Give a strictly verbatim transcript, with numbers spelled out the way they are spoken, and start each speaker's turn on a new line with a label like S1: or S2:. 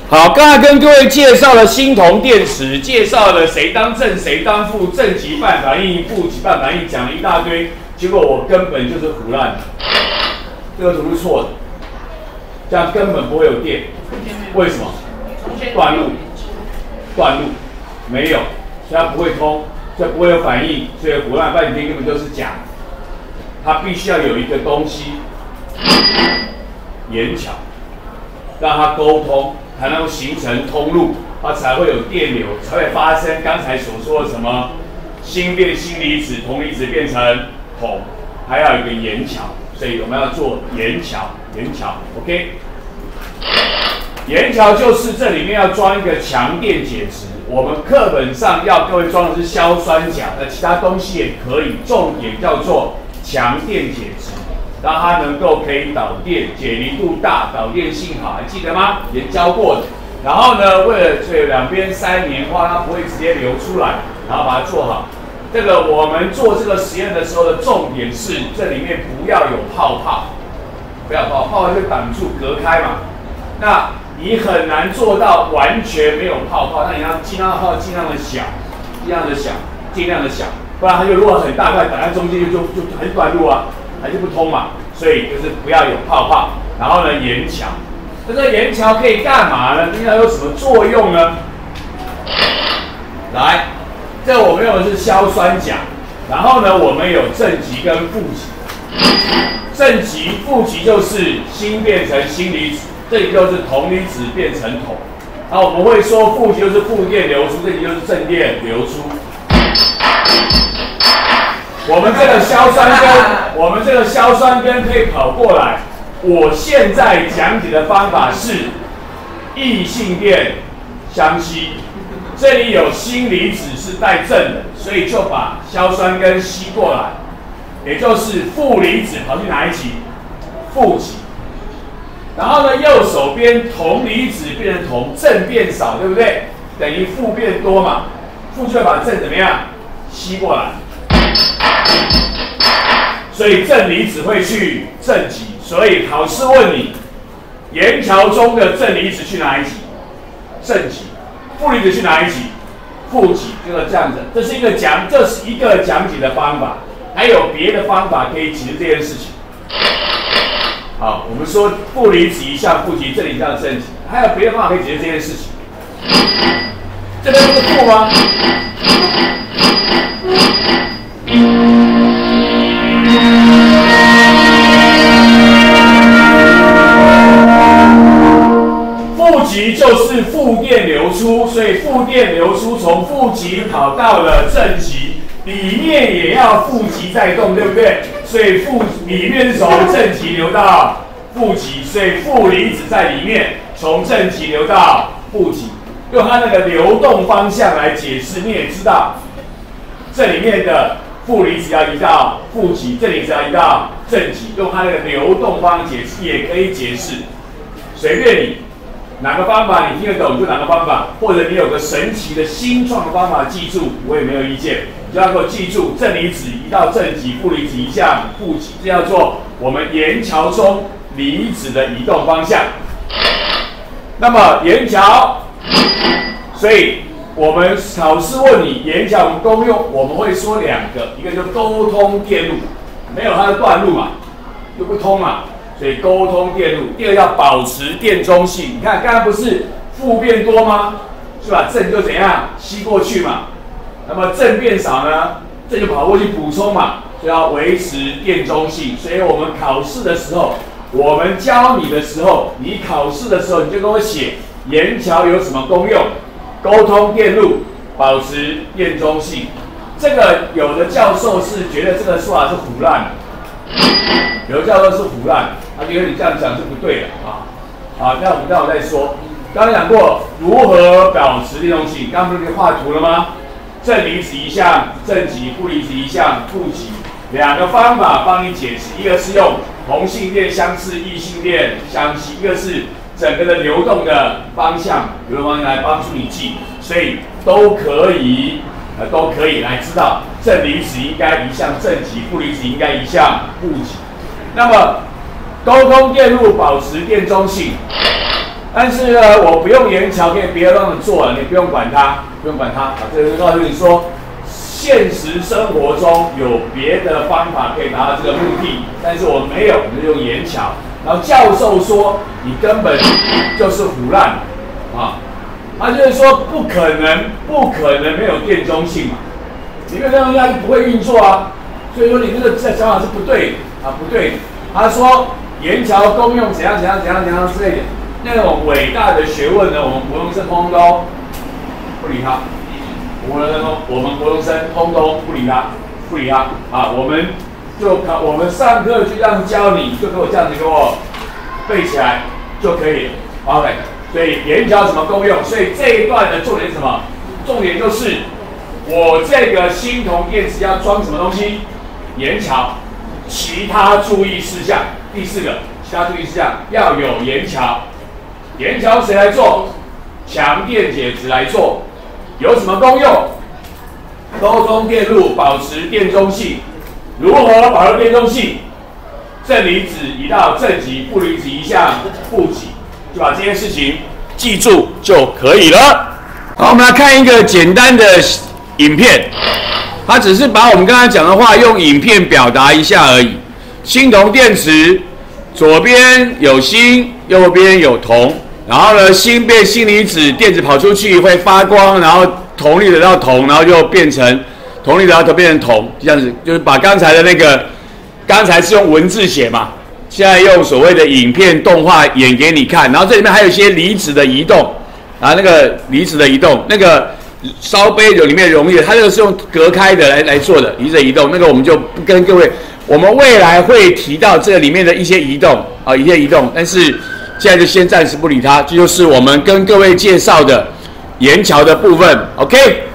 S1: 好，刚才跟各位介绍了锌铜电池，介绍了谁当正谁当负，正极半反应，负极半反应，讲了一大堆，结果我根本就是胡乱的，这个图是错的，这样根本不会有电，为什么？断路，断路，没有，所以它不会通，所以不会有反应，所以胡乱半天根本就是假的，它必须要有一个东西，眼巧，让它沟通。 才能形成通路，它才会有电流，才会发生刚才所说的什么锌变锌离子，铜离子变成铜，还要有一个盐桥，所以我们要做盐桥，盐桥 ，OK。盐桥就是这里面要装一个强电解质，我们课本上要各位装的是硝酸钾，那其他东西也可以，重点叫做强电解质。 让它能够可以导电，解离度大，导电性好，还记得吗？也教过的。然后呢，为了这两边塞棉花，它不会直接流出来，然后把它做好。这个我们做这个实验的时候的重点是，这里面不要有泡泡，不要泡泡，泡泡就挡住隔开嘛。那你很难做到完全没有泡泡，那你要尽量泡尽量的小，尽量的小，尽量的小，不然它就如果很大块挡在中间就就就很短路啊。 还是不通嘛，所以就是不要有泡泡，然后呢盐桥，这个盐桥可以干嘛呢？应该有什么作用呢？来，这我们用的是硝酸钾，然后呢我们有正极跟负极，正极、负极就是锌变成锌离子，这里就是铜离子变成铜，然后我们会说负极就是负电流出，这里就是正电流出。 我们这个硝酸根，我们这个硝酸根可以跑过来。我现在讲解的方法是异性电相吸，这里有锌离子是带正的，所以就把硝酸根吸过来，也就是负离子跑去哪一极？负极。然后呢，右手边铜离子变成铜，正变少，对不对？等于负变多嘛，负就会把正怎么样吸过来。 所以正离子会去正极，所以考试问你，盐桥中的正离子去哪一极？正极。负离子去哪一极？负极。就是这样子，这是一个讲，这是一个讲解的方法，还有别的方法可以解释这件事情。好，我们说负离子一项负极，这里叫正极，还有别的方法可以解释这件事情。这边不是负吗？ 负极就是负电流出，所以负电流出从负极跑到了正极，里面也要负极在动，对不对？所以负里面是从正极流到负极，所以负离子在里面，从正极流到负极。用它那个流动方向来解释，你也知道，这里面的负离子要移到负极，这里只要移到正极，用它那个流动方解释也可以解释，随便你。 哪个方法你听得懂就哪个方法，或者你有个神奇的新创的方法记住，我也没有意见。你就要给我记住，正离子移到正极，负离子移向负极，这叫做我们盐桥中离子的移动方向。那么盐桥，所以我们考试问你盐桥我们功用，我们会说两个，一个就沟通电路，没有它的断路嘛，就不通嘛。 所以沟通电路，第二要保持电中性。你看刚刚不是负变多吗？是吧？正就怎样吸过去嘛。那么正变少呢，正就跑过去补充嘛，就要维持电中性。所以我们考试的时候，我们教你的时候，你考试的时候你就跟我写盐桥有什么功用？沟通电路，保持电中性。这个有的教授是觉得这个说法是胡乱的，有的教授是胡乱。 他觉得你这样讲是不对的啊！好，那我们待会再说。刚刚讲过如何保持电中性，刚刚不是画图了吗？正离子一项正极，负离子一项负极，两个方法帮你解释，一个是用同性电相斥，异性电相吸，一个是整个的流动的方向，流动方向来帮助你记，所以都可以，呃，都可以来知道正离子应该移向正极，负离子应该移向负极。那么沟通电路保持电中性， 但是呢，我不用盐桥，可以别的方法做了，你不用管它，不用管它。啊，这个告诉你说，现实生活中有别的方法可以达到这个目的，但是我没有，我们就用盐桥。然后教授说，你根本就是胡乱啊，他就是说不可能，不可能没有电中性嘛，你没有电中性它就不会运作啊。所以说你这个想法是不对啊，不对。他说盐桥功用怎样怎样怎样怎样之类的。那种伟大的学问呢，我们国中生通通不理他，我们我们国中生通通不理他，不理他啊！我们就考，我们上课就这样教你，就给我这样子给我背起来就可以了。OK， 所以盐桥什么功用？所以这一段的重点是什么？重点就是我这个锌铜电池要装什么东西？盐桥，其他注意事项。第四个，其他注意事项要有盐桥。盐桥谁来做？强电解质来做。有什么功用？沟通电路，保持电中性。如何保持电中性？正离子移到正极，负离子移向负极，就把这件事情记住就可以了。好，我们来看一个简单的影片，它只是把我们刚才讲的话用影片表达一下而已。锌铜电池，左边有锌，右边有铜。然后呢，锌变锌离子，电子跑出去会发光，然后铜离子到铜，然后就变成铜离子到铜变成铜，这样子就是把刚才的那个，刚才是用文字写嘛，现在用所谓的影片动画演给你看。然后这里面还有一些离子的移动，啊，那个离子的移动，那个烧杯酒里面溶液，它这个是用隔开的来来做的离子的移动，那个我们就不跟各位，我们未来会提到这个里面的一些移动啊，一些移动，但是。现在就先暂时不理它，这就是我们跟各位介绍的盐桥的部分 ，OK。